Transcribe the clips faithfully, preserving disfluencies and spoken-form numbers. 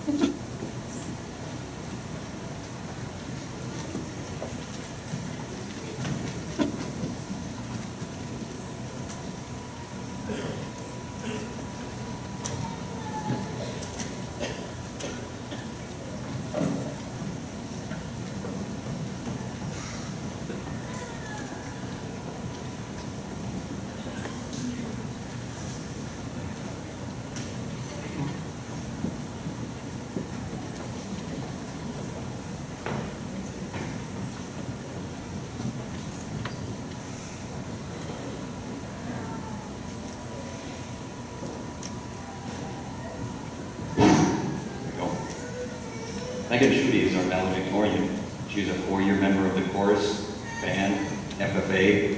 Megan Schutte is our valedictorian. She's a four-year member of the chorus, band, F F A,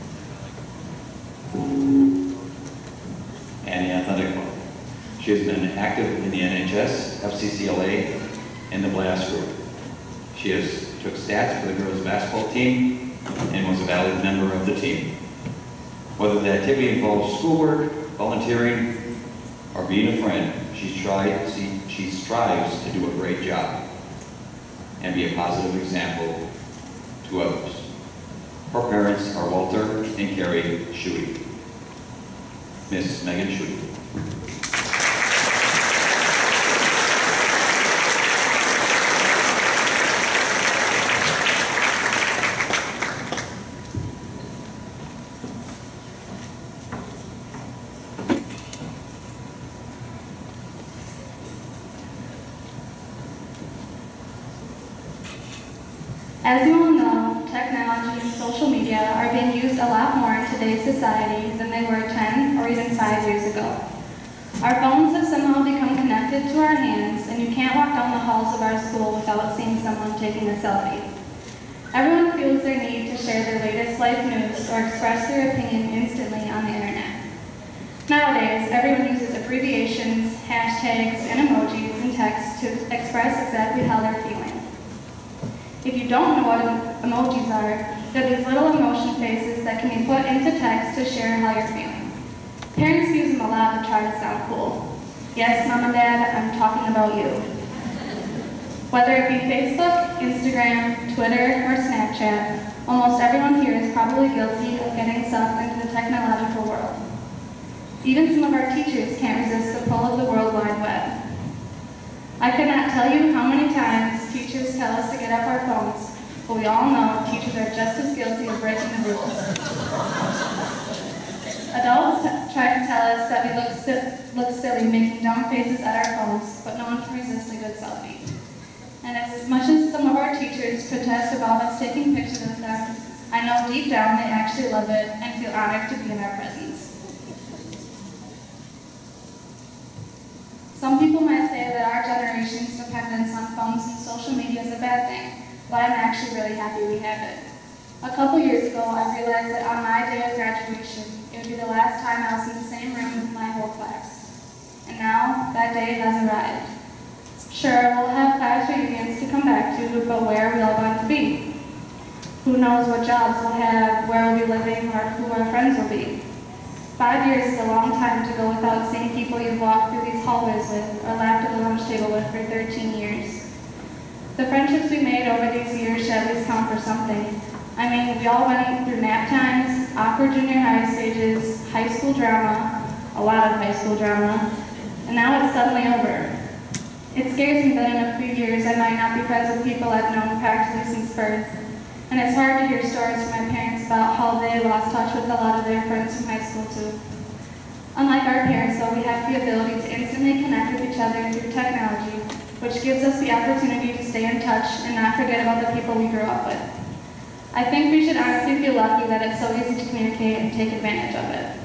and the athletic club. She has been active in the N H S, F C C L A, and the Blast Group. She has took stats for the girls' basketball team and was a valued member of the team. Whether the activity involves schoolwork, volunteering, or being a friend, she, tried, she, she strives to do a great job and be a positive example to others. Her parents are Walter and Carrie Schutte. Miss Megan Schutte. As you all know, technology and social media are being used a lot more in today's society than they were ten or even five years ago. Our phones have somehow become connected to our hands, and you can't walk down the halls of our school without seeing someone taking a selfie. Everyone feels their need to share their latest life news or express their opinion instantly on the internet. Nowadays, everyone uses abbreviations, hashtags, and emojis in text to express exactly how they're feeling. If you don't know what emojis are, they're these little emotion faces that can be put into text to share how you're feeling. Parents use them a lot to try to sound cool. Yes, Mom and Dad, I'm talking about you. Whether it be Facebook, Instagram, Twitter, or Snapchat, almost everyone here is probably guilty of getting sucked into the technological world. Even some of our teachers can't resist the pull of the World Wide Web. I could not tell you how many times teachers tell us to get off our phones, but we all know teachers are just as guilty of breaking the rules. Adults try to tell us that we look, si look silly making dumb faces at our phones, but no one can resist a good selfie. And as much as some of our teachers protest about us taking pictures of them, I know deep down they actually love it and feel honored to be in our presence. Some people might say that our generation's dependence on phones and social media is a bad thing, but I'm actually really happy we have it. A couple years ago, I realized that on my day of graduation, it would be the last time I was in the same room with my whole class. And now, that day has arrived. Sure, we'll have class reunions to come back to, but where are we all going to be? Who knows what jobs we'll have, where we'll be living, or who our friends will be. Five years is a long time to go without seeing people you've walked through these hallways with or laughed at the lunch table with for thirteen years. The friendships we made over these years should at least count for something. I mean, we all went through nap times, awkward junior high stages, high school drama, a lot of high school drama, and now it's suddenly over. It scares me that in a few years I might not be friends with people I've known practically since birth. And it's hard to hear stories from my parents about how they lost touch with a lot of their friends from high school too. Unlike our parents though, we have the ability to instantly connect with each other through technology, which gives us the opportunity to stay in touch and not forget about the people we grew up with. I think we should honestly feel lucky that it's so easy to communicate and take advantage of it.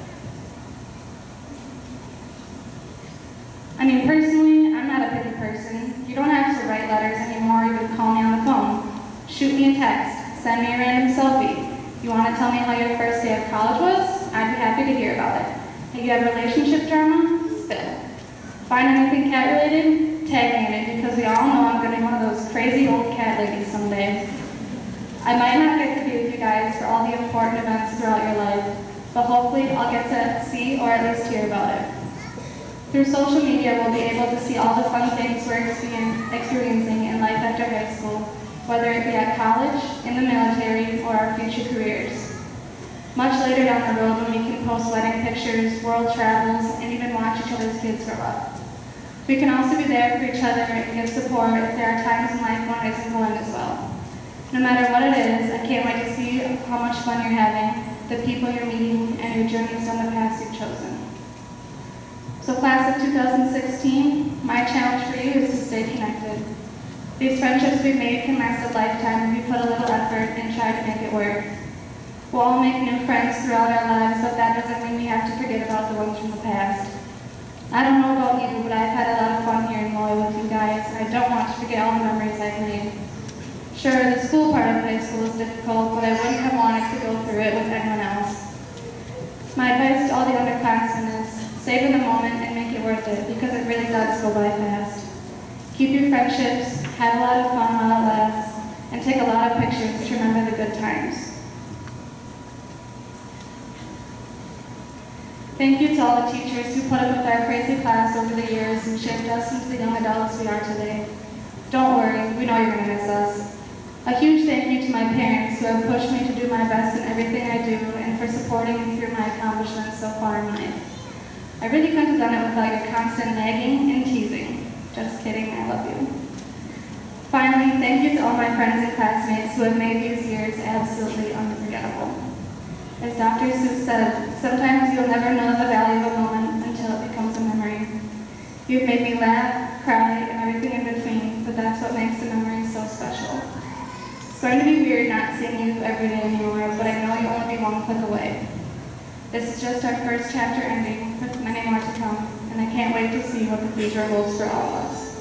I mean, personally, I'm not a picky person. You don't have to write letters anymore or even call me on the phone. Shoot me a text. Send me a random selfie. You want to tell me how your first day of college was? I'd be happy to hear about it. If you have relationship drama, spill. Find anything cat related? Tag me in it because we all know I'm going to be one of those crazy old cat ladies someday. I might not get to be with you guys for all the important events throughout your life, but hopefully I'll get to see or at least hear about it. Through social media, we'll be able to see all the fun things we're experience- experiencing in life after high school, whether it be at college, in the military, or our future careers. Much later down the road, when we can post wedding pictures, world travels, and even watch each other's kids grow up. We can also be there for each other and give support if there are times in life when it isn't going as well. No matter what it is, I can't wait to see how much fun you're having, the people you're meeting, and your journeys down the paths you've chosen. So class of two thousand sixteen, my challenge for you is to stay connected. These friendships we've made can last a lifetime if we put a little effort and try to make it work. We'll all make new friends throughout our lives, but that doesn't mean we have to forget about the ones from the past. I don't know about you, but I've had a lot of fun here in Loy with you guys. I don't want to forget all the memories I've made. Sure, the school part of high school is difficult, but I wouldn't have wanted to go through it with anyone else. My advice to all the underclassmen is save in the moment and make it worth it, because it really does go by fast. Keep your friendships, have a lot of fun while it lasts, and take a lot of pictures to remember the good times. Thank you to all the teachers who put up with our crazy class over the years and shaped us into the young adults we are today. Don't worry, we know you're going to miss us. A huge thank you to my parents who have pushed me to do my best in everything I do and for supporting me through my accomplishments so far in life. I really couldn't have done it without your constant nagging and teasing. Just kidding, I love you. Finally, thank you to all my friends and classmates who have made these years absolutely unforgettable. As Doctor Seuss said, sometimes you'll never know the value of a moment until it becomes a memory. You've made me laugh, cry, and everything in between, but that's what makes the memories so special. It's going to be weird not seeing you every day anymore, but I know you'll only be one click away. This is just our first chapter ending, with many more to come, and I can't wait to see what the future holds for all of us.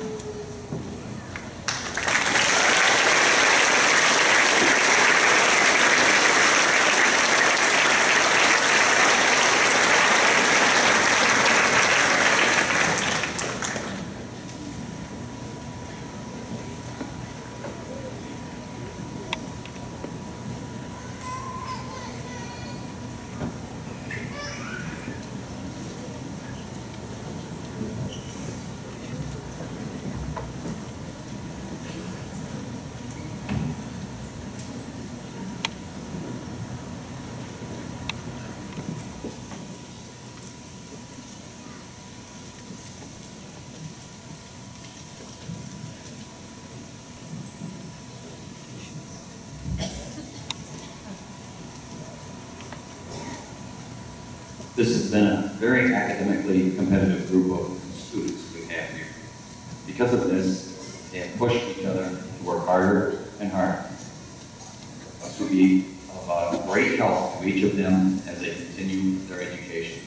This has been a very academically competitive group of students we have here. Because of this, they have pushed each other to work harder and harder. This will be of uh, great help to each of them as they continue their education.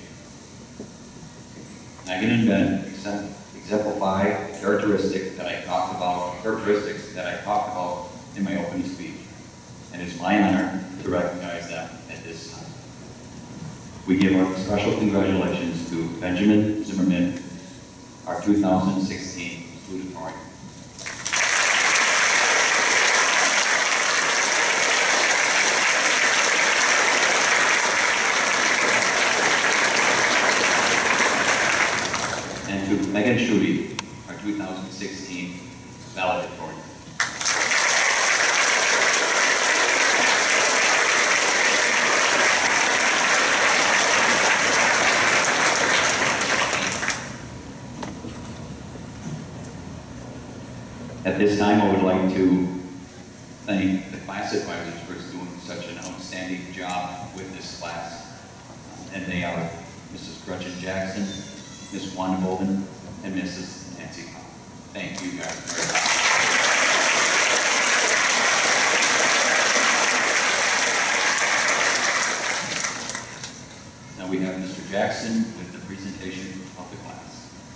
Megan and Ben exemplify characteristics that I talked about, characteristics that I talked about in my opening speech, and it's my honor to recognize them at this time. We give our special congratulations to Benjamin Zimmerman, our two thousand sixteen student laureate. And to Megan Schutte, our two thousand sixteen valedictorian. At this time, I would like to thank the class advisors for doing such an outstanding job with this class. And they are Missus Gretchen Jackson, Miz Wanda Bolden, and Missus Nancy Cobb. Thank you guys very much. Now we have Mister Jackson with the presentation of the class.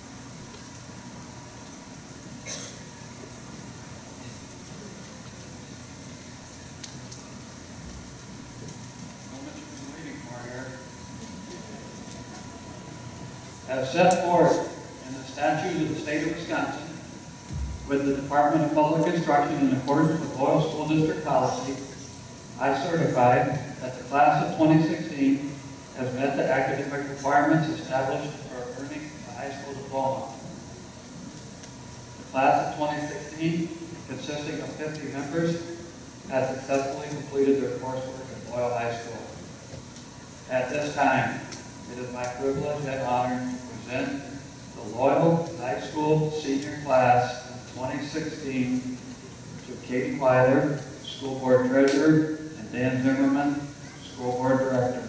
As set forth in the statutes of the state of Wisconsin, with the Department of Public Instruction in accordance with Loyal School District policy, I certify that the class of twenty sixteen has met the academic requirements established for earning the high school diploma. diploma. The class of twenty sixteen, consisting of fifty members, has successfully completed their coursework at Loyal High School. At this time, it is my privilege and honor to present the Loyal High School senior class of twenty sixteen to Katie Weiler, School Board Treasurer, and Dan Zimmerman, School Board Director.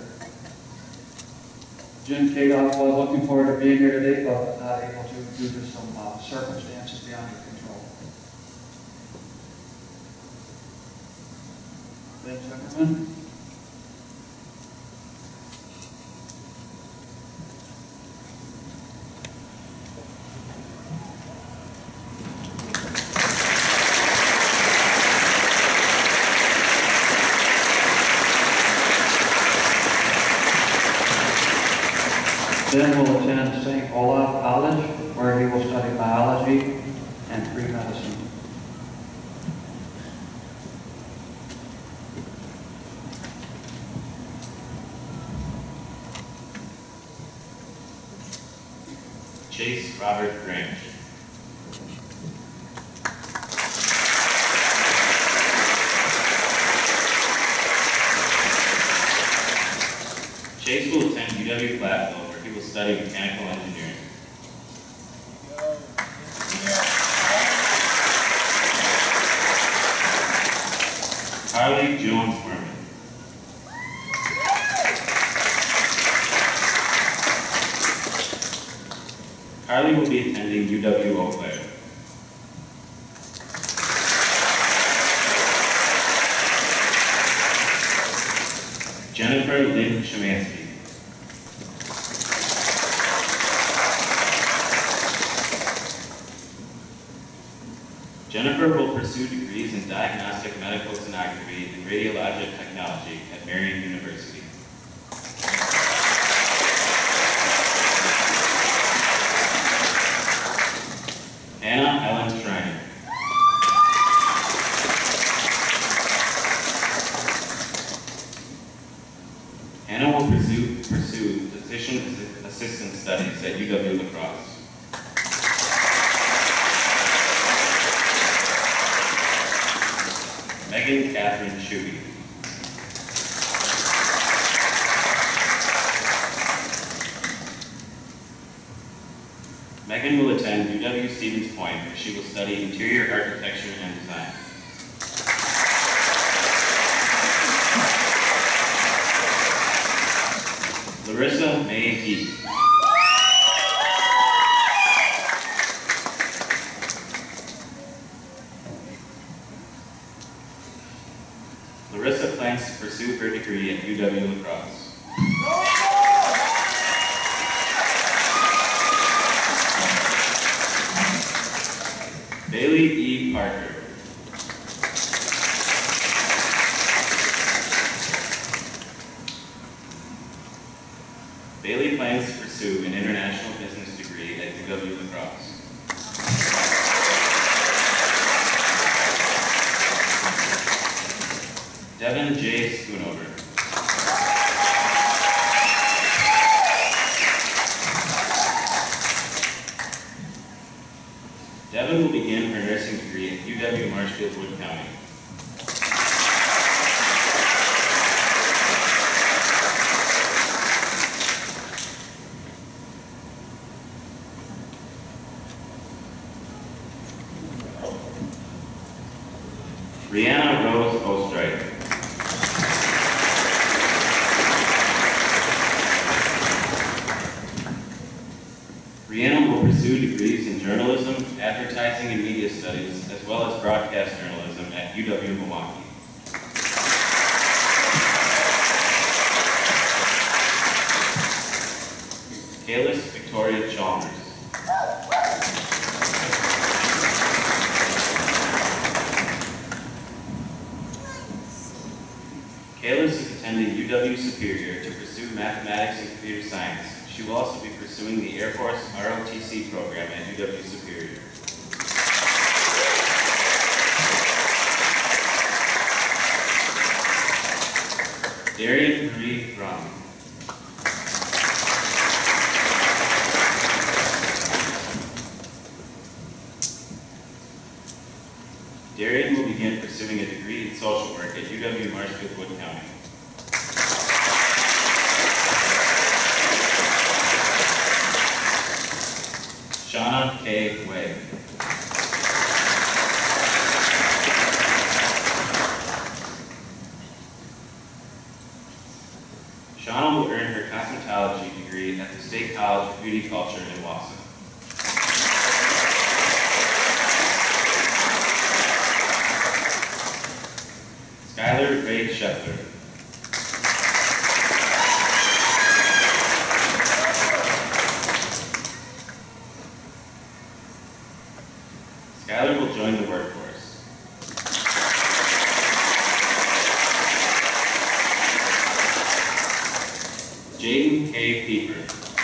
Jim Kadoff was looking forward to being here today, but was not able to due to some uh, circumstances beyond his control. Ben Zimmerman. Ben will attend Saint Olaf College, where he will study biology and pre-medicine. Chase Robert Grange. Chase will attend U W Platteville, where he will study mechanical engineering. Carly Jones Merman. Carly will be attending U W Eau Claire. Jennifer Lynn Shemansky. Jennifer will pursue degrees in diagnostic medical sonography and radiologic technology at Marian University. Anna Ellen Schreiner. Anna will pursue, pursue physician assistant studies at U W La Crosse. Megan Catherine Shuey. Megan will attend U W Stevens Point, where she will study interior architecture and design. Larissa May Heath. Larissa plans to pursue her degree at U W La Crosse. Bailey E. Parker. Bailey plans to pursue an international business degree at U W La Crosse. Devin J. Schoonover. Devin will begin her nursing degree at U W Marshfield Wood County. Rihanna Rose Ostriker. Rihanna will pursue degrees in journalism, advertising and media studies, as well as broadcast journalism at U W Milwaukee. Kalis Victoria Chalmers. Kalis is attending U W Superior to pursue mathematics and computer science. She will also be pursuing the Air Force R O T C program at U W Superior. Darian Marie Brum. Darian will begin pursuing a degree in social work at U W Marshfield Wood County. Shauna K. Way. Shauna will earn her cosmetology degree at the State College of Beauty Culture in Wausau. Skylar Ray Scheffler. Skylar will join the workforce. Jaden K. Pieper.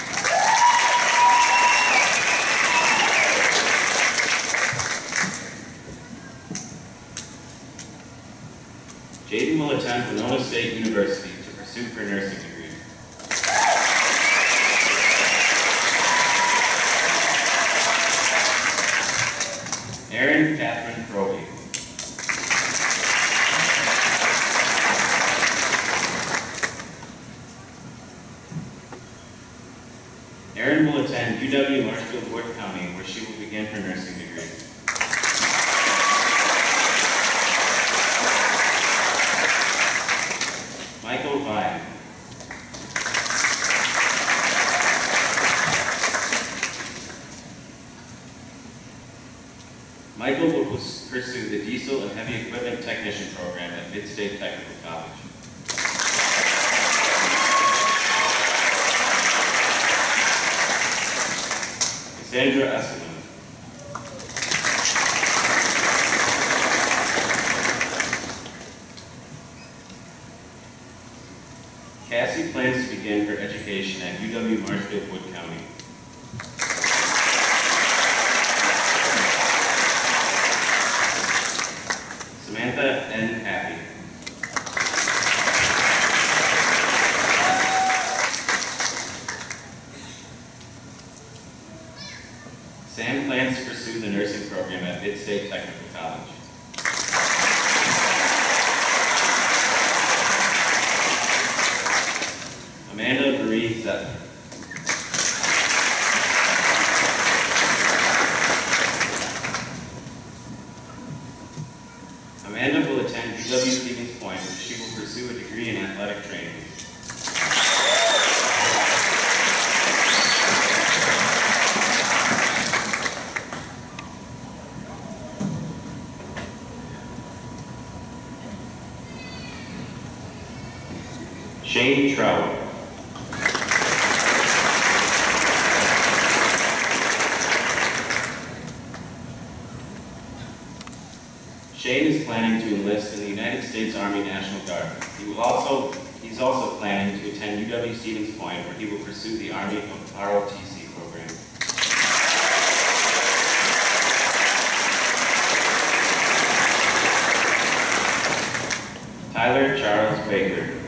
Jaden will attend Winona State University to pursue her nursing degree. Erin Catherine Crowley. Erin will attend U W Marshfield Wood County, where she will begin her nursing degree. Michael Vine. Michael will pursue the diesel and heavy equipment technician program at Mid-State Technical College. Cassandra Esselman. Cassie plans to begin her education at U W Marshfield Wood County. Samantha N. Happy. Sam plans to pursue the nursing program at Mid-State Technical College. Amanda Marie Zetter. Amanda will attend U W Stevens Point, where she will pursue a degree in athletic training. Shane Trout. Shane is planning to enlist in the United States Army National Guard. He will also, he's also planning to attend U W Stevens Point, where he will pursue the Army R O T C program. Tyler Charles Baker.